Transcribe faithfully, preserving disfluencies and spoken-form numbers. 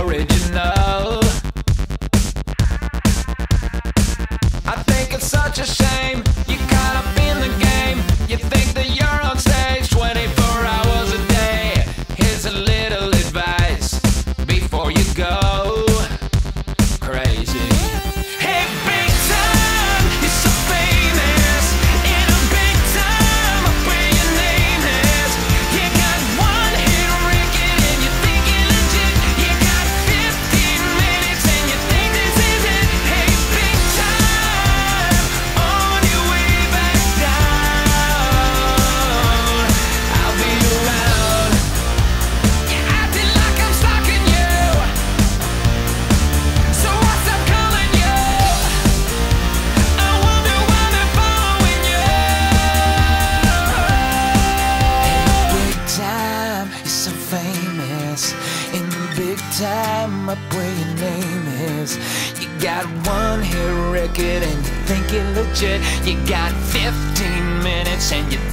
original. I think it's such a shame you caught up in the game. You think that you're on stage twenty-four hours a day. Here's a little advice before you go crazy. Hey, big time, you're so famous. In a big time, up where your name is. You got one hit record and you think you're legit. You got fifteen minutes and you think this is it. Hey, big time, on your way back down. I'll be around. You're acting like I'm stalking you, so I stop calling you. I wonder why they're following you. Hey, big time, you're so famous. In the big time, up where your name is. You got one hit record and you think you're legit. You got fifteen minutes and you